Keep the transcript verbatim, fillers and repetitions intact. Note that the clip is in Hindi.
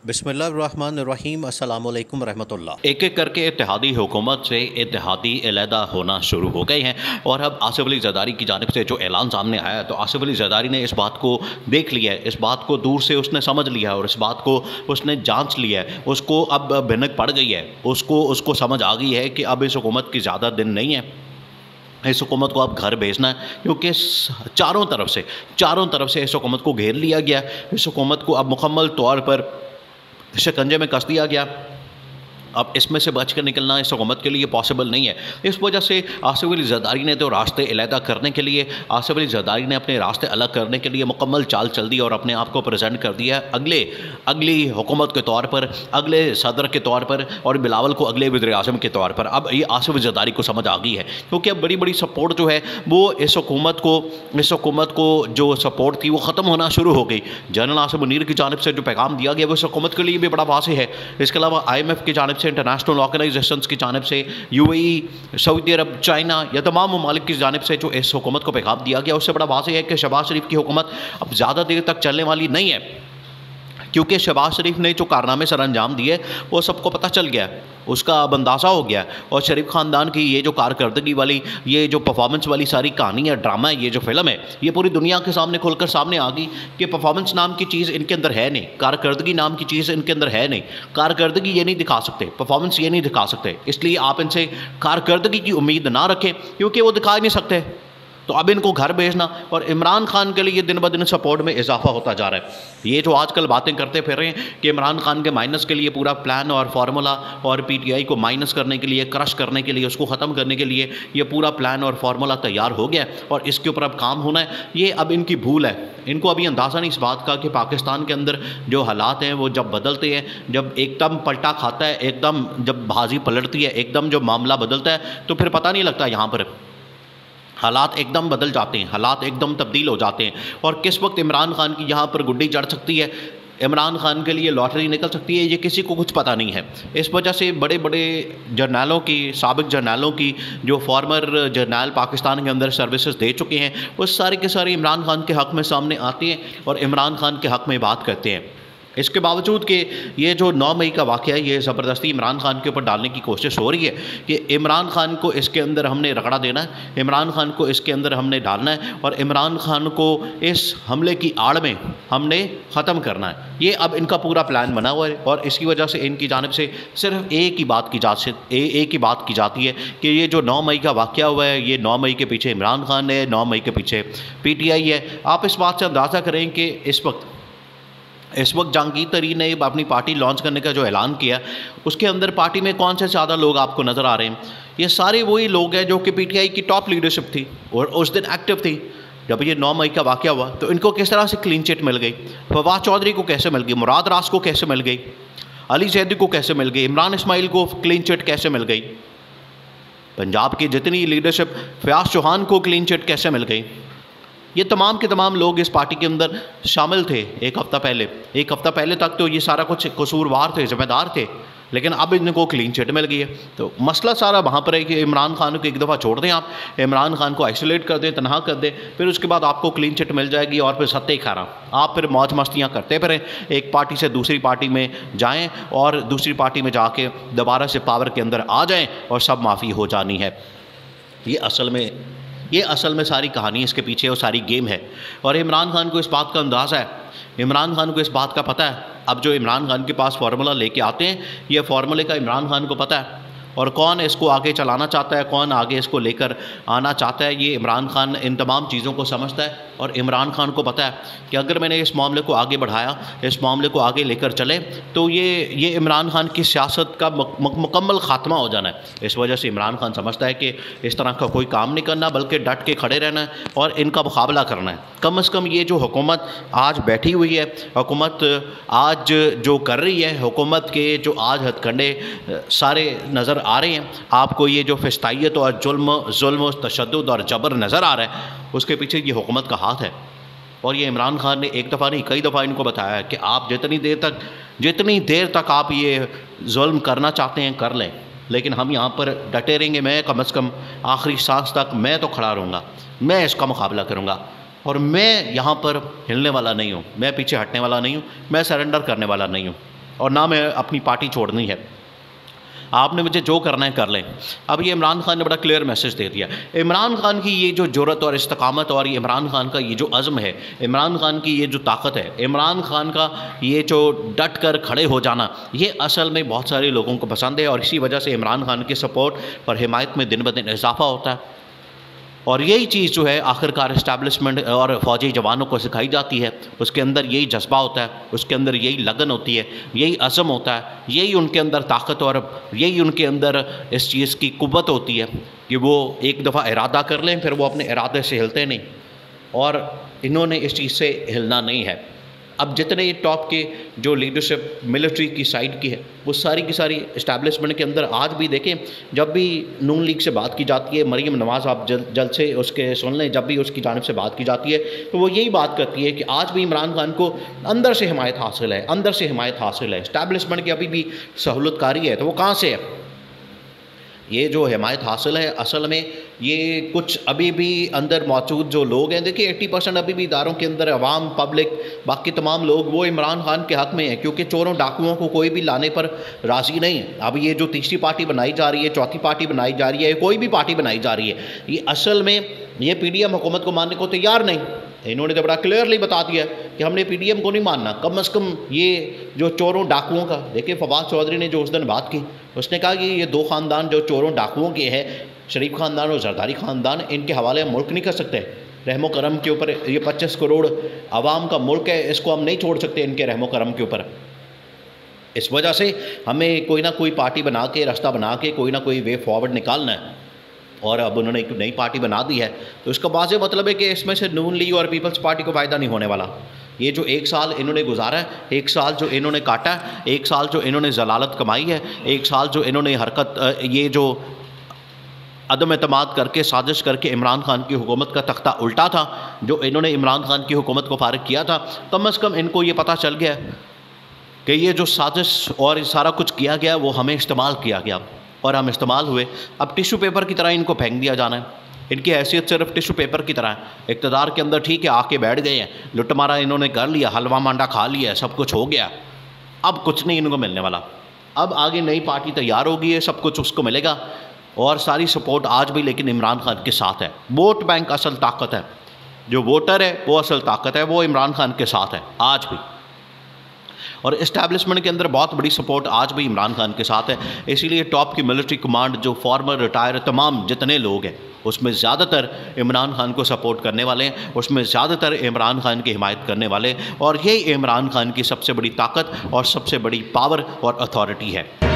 बिस्मिल्लाहिर्रहमानिर्रहीम अस्सलाम वालेकुम रहमतुल्लाह। एक एक करके इत्तेहादी हुकूमत से इत्तेहादी अलहदा होना शुरू हो गए हैं और अब आसिफ अली ज़रदारी की जानिब से जो ऐलान सामने आया है, तो आसिफ अली ज़रदारी ने इस बात को देख लिया है, इस बात को दूर से उसने समझ लिया है और इस बात को उसने जांच लिया है। उसको अब भनक पड़ गई है, उसको उसको समझ आ गई है कि अब इस हुकूमत की ज़्यादा दिन नहीं है, इस हुकूमत को अब घर भेजना है, क्योंकि चारों तरफ से चारों तरफ से इस हुकूमत को घेर लिया गया। इस हुकूमत को अब मुकम्मल तौर पर शिकंजे में कस दिया गया। अब इसमें से बच कर निकलना इस हुकूमत के लिए पॉसिबल नहीं है। इस वजह से आसिफ अली ज़रदारी ने तो रास्ते अलहदा करने के लिए आसिफ अली ज़रदारी ने अपने रास्ते अलग करने के लिए मुकम्मल चाल चल दी और अपने आप को प्रेजेंट कर दिया अगले अगली हुकूमत के तौर पर, अगले सदर के तौर पर और बिलावल को अगले वज़ीर आज़म के तौर पर। अब ये आसिफ अली ज़रदारी को समझ आ गई है, क्योंकि अब बड़ी बड़ी सपोर्ट जो है वो इस हुकूमत को इस हुकूमत को जो सपोर्ट थी वो ख़त्म होना शुरू हो गई। जनरल आसिम मुनीर की जानिब से जो पैगाम दिया गया वो इस हुकूमत के लिए भी बड़ा वाज़ेह है। इसके अलावा आई एम एफ की जानिब से, इंटरनेशनल ऑर्गेनाइजेशंस की जानिब से, यूएई, सऊदी अरब, चाइना या तमाम ममालिक की जानिब से जो इस हुकूमत को पैगाम दिया गया उससे बड़ा वाज़ेह है कि शहबाज शरीफ की हुकूमत अब ज़्यादा देर तक चलने वाली नहीं है, क्योंकि शहबाज शरीफ ने जो कारनामे सर अंजाम दिए वो सबको पता चल गया, उसका अब अंदाज़ा हो गया। और शरीफ ख़ानदान की ये जो कारकर्दगी वाली, ये जो परफॉर्मेंस वाली सारी कहानी है, ड्रामा है, ये जो फिल्म है, ये पूरी दुनिया के सामने खुलकर सामने आ गई कि परफॉर्मेंस नाम की चीज़ इनके अंदर है नहीं, कारकर्दगी नाम की चीज़ इनके अंदर है नहीं। कारकर्दगी ये नहीं दिखा सकते, परफॉर्मेंस ये नहीं दिखा सकते, इसलिए आप इनसे कारकर्दगी की उम्मीद ना रखें, क्योंकि वो दिखा ही नहीं सकते। तो अब इनको घर भेजना और इमरान खान के लिए दिन ब दिन सपोर्ट में इजाफा होता जा रहा है। ये जो आजकल बातें करते फिर रहे हैं कि इमरान खान के माइनस के लिए पूरा प्लान और फार्मूला और पीटीआई को माइनस करने के लिए, क्रश करने के लिए, उसको ख़त्म करने के लिए ये पूरा प्लान और फार्मूला तैयार हो गया और इसके ऊपर अब काम होना है। ये अब इनकी भूल है, इनको अभी अंदाज़ा नहीं इस बात का कि पाकिस्तान के अंदर जो हालात हैं वो जब बदलते हैं, जब एकदम पलटा खाता है, एकदम जब बाजी पलटती है, एकदम जो मामला बदलता है, तो फिर पता नहीं लगता यहाँ पर हालात एकदम बदल जाते हैं, हालात एकदम तब्दील हो जाते हैं। और किस वक्त इमरान खान की यहाँ पर गुड्डी चढ़ सकती है, इमरान खान के लिए लॉटरी निकल सकती है, ये किसी को कुछ पता नहीं है। इस वजह से बड़े बड़े जर्नलों की, साबिक जर्नलों की, जो फॉर्मर जर्नल पाकिस्तान के अंदर सर्विसेज दे चुके हैं, वो सारे के सारे इमरान खान के हक़ में सामने आते हैं और इमरान खान के हक़ में बात करते हैं। इसके बावजूद कि ये जो नौ मई का वाक़या है, ये ज़बरदस्ती इमरान खान के ऊपर डालने की कोशिश हो रही है कि इमरान खान को इसके अंदर हमने रगड़ा देना है, इमरान खान को इसके अंदर हमने डालना है और इमरान खान को इस हमले की आड़ में हमने ख़त्म करना है। ये अब इनका पूरा प्लान बना हुआ है और इसकी वजह से इनकी जानिब से सिर्फ एक ही बात की जा एक ही बात की जाती है कि ये जो नौ मई का वाक़या हुआ है, ये नौ मई के पीछे इमरान खान है, नौ मई के पीछे पी टी आई है। आप इस बात से अंदाज़ा करें कि इस वक्त इस वक्त जहांगीर तरीन ने अपनी पार्टी लॉन्च करने का जो ऐलान किया, उसके अंदर पार्टी में कौन से ज़्यादा लोग आपको नज़र आ रहे हैं? ये सारे वही लोग हैं जो कि पीटीआई की टॉप लीडरशिप थी और उस दिन एक्टिव थी। जब ये नौ मई का वाक़या हुआ तो इनको किस तरह से क्लीन चिट मिल गई? फवाद चौधरी को कैसे मिल गई? मुराद रास को कैसे मिल गई? अली जैदी को कैसे मिल गई? इमरान इस्माइल को क्लीन चिट कैसे मिल गई? पंजाब की जितनी लीडरशिप, फयाज चौहान को क्लीन चिट कैसे मिल गई? ये तमाम के तमाम लोग इस पार्टी के अंदर शामिल थे एक हफ़्ता पहले। एक हफ़्ता पहले तक तो ये सारा कुछ कसूरवार थे, ज़िम्मेदार थे, लेकिन अब इनको क्लीन चिट मिल गई है। तो मसला सारा वहाँ पर है कि इमरान खान को एक दफ़ा छोड़ दें, आप इमरान खान को आइसोलेट कर दें, तनहा कर दें, फिर उसके बाद आपको क्लीन चिट मिल जाएगी और फिर सत्ते खाना आप फिर मौज मस्तियाँ करते फिरें, एक पार्टी से दूसरी पार्टी में जाएँ और दूसरी पार्टी में जाके दोबारा से पावर के अंदर आ जाएँ और सब माफ़ी हो जानी है। ये असल में ये असल में सारी कहानी इसके पीछे और सारी गेम है और इमरान खान को इस बात का अंदाज़ा है, इमरान खान को इस बात का पता है। अब जो इमरान खान के पास फार्मूला लेके आते हैं, ये फार्मूले का इमरान खान को पता है और कौन इसको आगे चलाना चाहता है, कौन आगे इसको लेकर आना चाहता है, ये इमरान खान इन तमाम चीज़ों को समझता है। और इमरान खान को पता है कि अगर मैंने इस मामले को आगे बढ़ाया, इस मामले को आगे लेकर चले, तो ये ये इमरान खान की सियासत का मुकम्मल ख़ात्मा हो जाना है। इस वजह से इमरान खान समझता है कि इस तरह का कोई काम नहीं करना, बल्कि डट के खड़े रहना है और इनका मुकाबला करना है। कम अज़ कम ये जो हुकूमत आज बैठी हुई है, हुकूमत आज जो कर रही है, हुकूमत के जो आज हथकंडे सारे नज़र आ रहे हैं आपको, ये जो फिस्तायत और जुल्म जुल्म तशद्दुद और जबर नज़र आ रहा है, उसके पीछे ये हुकूमत का हाथ है। और ये इमरान खान ने एक दफ़ा नहीं कई दफ़ा इनको बताया है कि आप जितनी देर तक जितनी देर तक आप ये जुल्म करना चाहते हैं कर लें, लेकिन हम यहाँ पर डटे रहेंगे। मैं कम अज़ कम आखिरी सांस तक मैं तो खड़ा रहूँगा, मैं इसका मुकाबला करूँगा और मैं यहाँ पर हिलने वाला नहीं हूँ, मैं पीछे हटने वाला नहीं हूँ, मैं सरेंडर करने वाला नहीं हूँ। और ना मैं अपनी पार्टी छोड़नी है, आपने मुझे जो करना है कर लें। अब ये इमरान खान ने बड़ा क्लियर मैसेज दे दिया। इमरान खान की ये जो जुर्रत और इस्तकामत और ये इमरान खान का ये जो अज़्म है, इमरान खान की ये जो ताकत है, इमरान खान का ये जो डट कर खड़े हो जाना, ये असल में बहुत सारे लोगों को पसंद है और इसी वजह से इमरान खान के सपोर्ट और हिमायत में दिन ब दिन इजाफा होता है। और यही चीज़ जो है आखिरकार इस्टेब्लिशमेंट और फ़ौजी जवानों को सिखाई जाती है, उसके अंदर यही जज्बा होता है, उसके अंदर यही लगन होती है, यही अज़म होता है, यही उनके अंदर ताकत और यही उनके अंदर इस चीज़ की कुव्वत होती है कि वो एक दफ़ा इरादा कर लें फिर वो अपने इरादे से हिलते नहीं, और इन्होंने इस चीज़ से हिलना नहीं है। अब जितने टॉप के जो लीडरशिप मिलिट्री की साइड की है वो सारी की सारी इस्टेब्लिशमेंट के अंदर आज भी देखें, जब भी नून लीग से बात की जाती है, मरीम नवाज़ आप जल, जल्द से उसके सुन लें, जब भी उसकी जानिब से बात की जाती है तो वो यही बात करती है कि आज भी इमरान खान को अंदर से हिमायत हासिल है, अंदर से हिमायत हासिल है, इस्टेब्लिशमेंट की अभी भी सहूलतकारी है। तो वो कहाँ से है? ये जो हिमायत हासिल है असल में ये कुछ अभी भी अंदर मौजूद जो लोग हैं, देखिए अस्सी परसेंट अभी भी इदारों के अंदर अवाम, पब्लिक, बाकी तमाम लोग वो इमरान खान के हक़ में हैं, क्योंकि चोरों डाकुओं को कोई भी लाने पर राज़ी नहीं है। अब ये जो तीसरी पार्टी बनाई जा रही है, चौथी पार्टी बनाई जा रही है, कोई भी पार्टी बनाई जा रही है, ये असल में ये पी डी एम हुकूमत को मानने को तैयार नहीं। इन्होंने तो बड़ा क्लियरली बता दिया कि हमने पी डी एम को नहीं मानना, कम अज़ कम ये जो चोरों डाकुओं का। देखिए फवाद चौधरी ने जो उस दिन बात की, उसने कहा कि ये दो ख़ानदान जो चोरों डाकुओं के हैं, शरीफ ख़ानदान और जरदारी ख़ानदान, इनके हवाले हम मुल्क नहीं कर सकते। रहमो करम के ऊपर ये पच्चीस करोड़ आवाम का मुल्क है, इसको हम नहीं छोड़ सकते इनके रहमो करम के ऊपर। इस वजह से हमें कोई ना कोई पार्टी बना के, रास्ता बना के कोई ना कोई वे फॉरवर्ड निकालना है। और अब उन्होंने एक नई पार्टी बना दी है तो इसका वाज़ेह मतलब है कि इसमें से नून लीग और पीपल्स पार्टी को फ़ायदा नहीं होने वाला। ये जो एक साल इन्होंने गुजारा है, एक साल जो इन्होंने काटा है, एक साल जो इन्होंने जलालत कमाई है, एक साल जो इन्होंने हरकत, ये जो अदम एतमाद करके, साजिश करके इमरान खान की हुकूमत का तख्ता उल्टा था, जो इन्होंने इमरान खान की हुकूमत को फारिग किया था, कम अज़ कम इनको ये पता चल गया कि ये जो साजिश और सारा कुछ किया गया वो हमें इस्तेमाल किया गया और हम इस्तेमाल हुए। अब टिश्यू पेपर की तरह इनको फेंक दिया जाना है। इनकी हैसियत सिर्फ टिश्यू पेपर की तरह है। इक़्तिदार के अंदर ठीक है, आके बैठ गए हैं, लुटमारा इन्होंने कर लिया, हलवा मांडा खा लिया, सब कुछ हो गया, अब कुछ नहीं इनको मिलने वाला। अब आगे नई पार्टी तैयार होगी है, सब कुछ उसको मिलेगा और सारी सपोर्ट आज भी लेकिन इमरान खान के साथ है। वोट बैंक असल ताकत है, जो वोटर है वो असल ताकत है, वो इमरान खान के साथ है आज भी। और इस्टेब्लिशमेंट के अंदर बहुत बड़ी सपोर्ट आज भी इमरान खान के साथ है। इसीलिए टॉप की मिलिट्री कमांड जो फॉर्मर, रिटायर, तमाम जितने लोग हैं उसमें ज़्यादातर इमरान खान को सपोर्ट करने वाले हैं, उसमें ज़्यादातर इमरान खान की हिमायत करने वाले, और यही इमरान खान की सबसे बड़ी ताकत और सबसे बड़ी पावर और अथॉरिटी है।